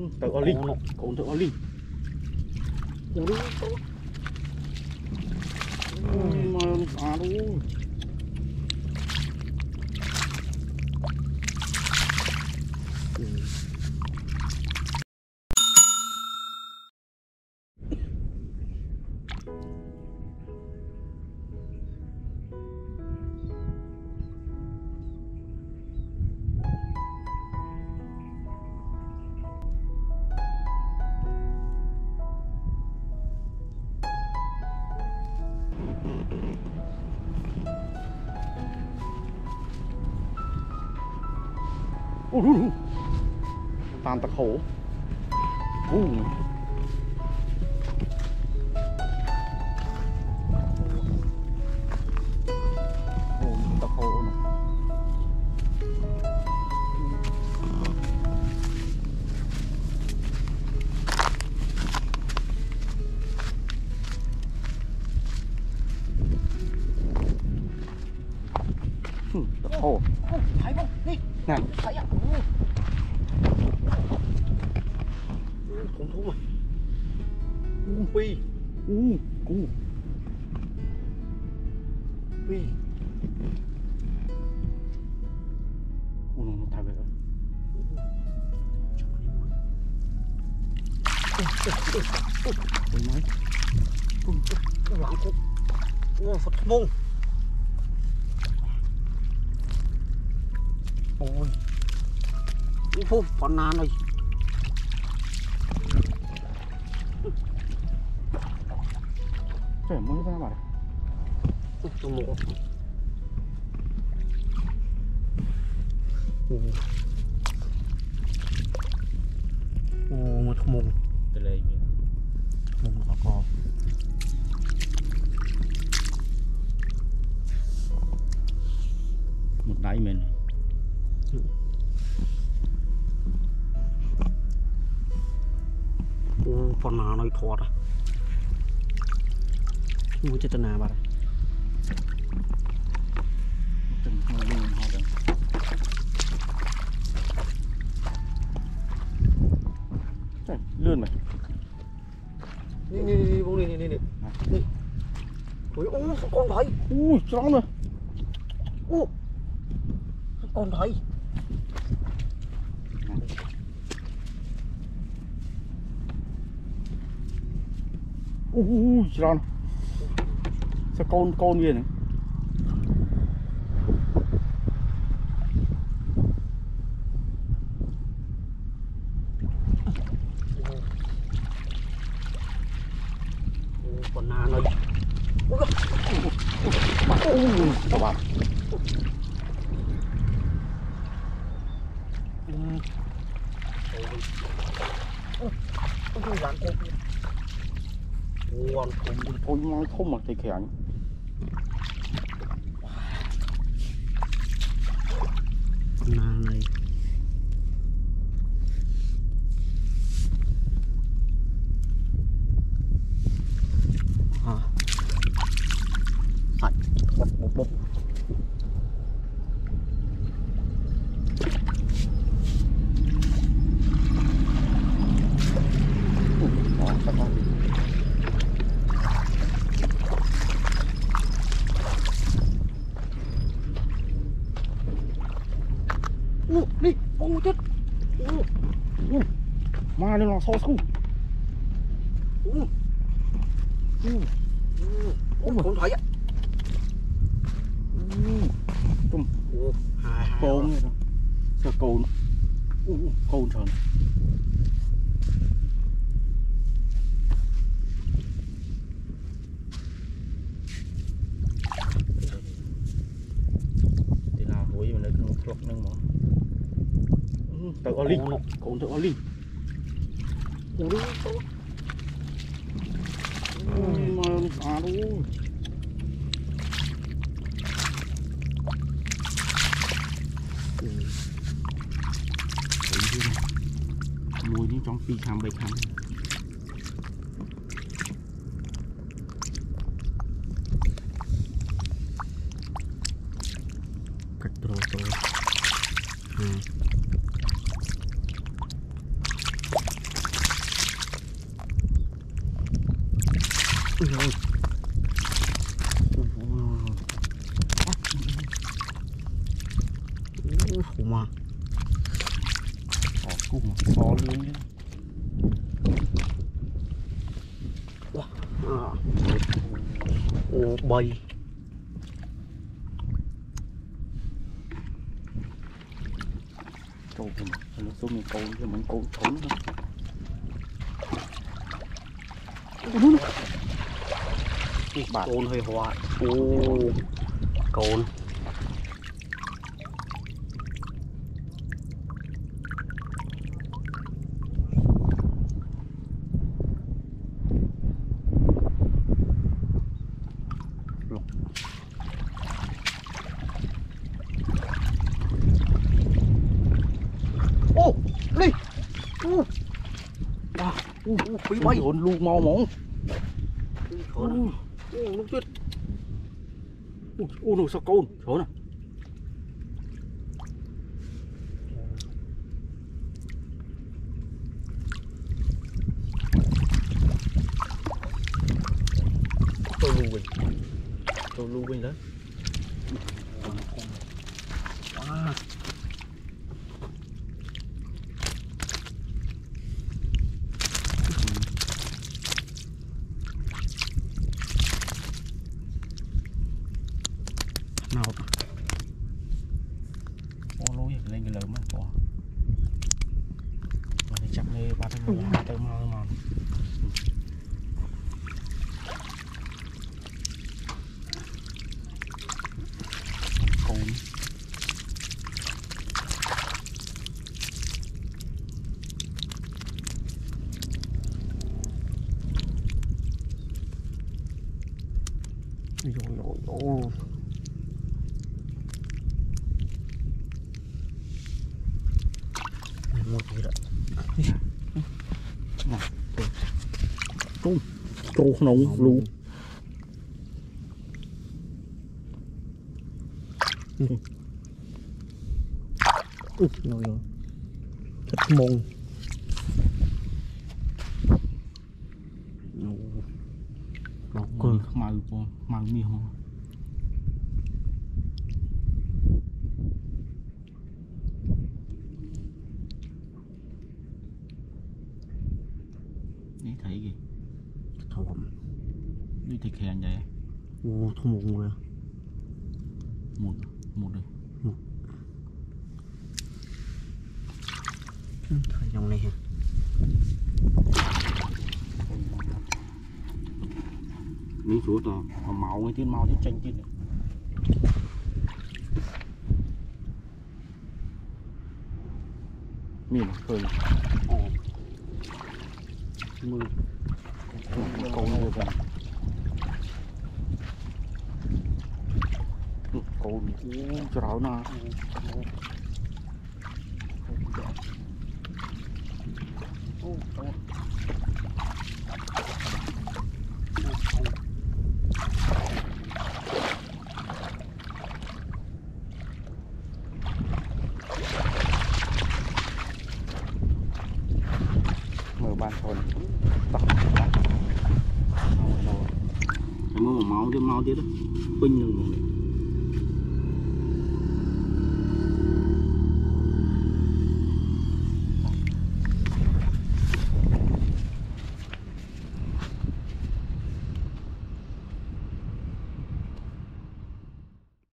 Tự Oli, con tự Oli. Mà à luôn. Tàn tật khổ. Tật khổ này. Tật khổ. Thấy không? Đi. Này. Thấy ạ. Không thú mày. Ui. Ui. Nó thay về rồi. Ôi mấy. Loạn cục. Phật mông. Ôi. Phô, con nan rồi. Trời mới ra mà. Trong mộ. Một mông. Từ đây nhỉ. Mông có co. Một đáy mình. Con nào nói thoát à. Mua cho tên nào bà. Từng hơi luôn ho đừng. Trời, lươn mày. Đi bông đi. Đi. Ôi con thấy. Ui, chóng rồi. Con thấy. Chóng. Sao con gì này? Con nào nói. Các bạn. Ôi nói không mà thấy khỏe. Con nào này. Sạch bột. Đi, bông chết. Mà lên là so sâu. Không thấy á. Côn này đó. Sao côn. Côn trời. Thì nào hối mà nó không thuộc nâng mà. Tự Oli. Côn tự Oli. Mà à luôn. Mùi đi trong phi khám bạch khám. Cách rồi tôi. ôi. Ủa mà cú to luôn chứ. Ủa bay câu thì nó xuống mình câu cho mình câu trống đó. bạn côn hơi hoa. Ô côn ô đi ô bị bay hồn luôn mau mỏng. lúc chết ô nó sao côn chỗ này tôi lưu bình đó. nào Ô lối lên cái lớn mà bỏ mà thì chậm đi ba thằng người tao mà cồn rồi một gì đó trâu nóng luôn. rồi thật mông Cồn màu mi không. Đi thấy gì thòm đi thịt hèn vậy. ô thòm một người một đây thời dòng này miếng chuột to máu cái tiếng mau chứ tranh chứ miếng phơi mưa câu như vậy câu cho ráo na mở bàn thôn tóc máu chứ máu chứ đó pin đừng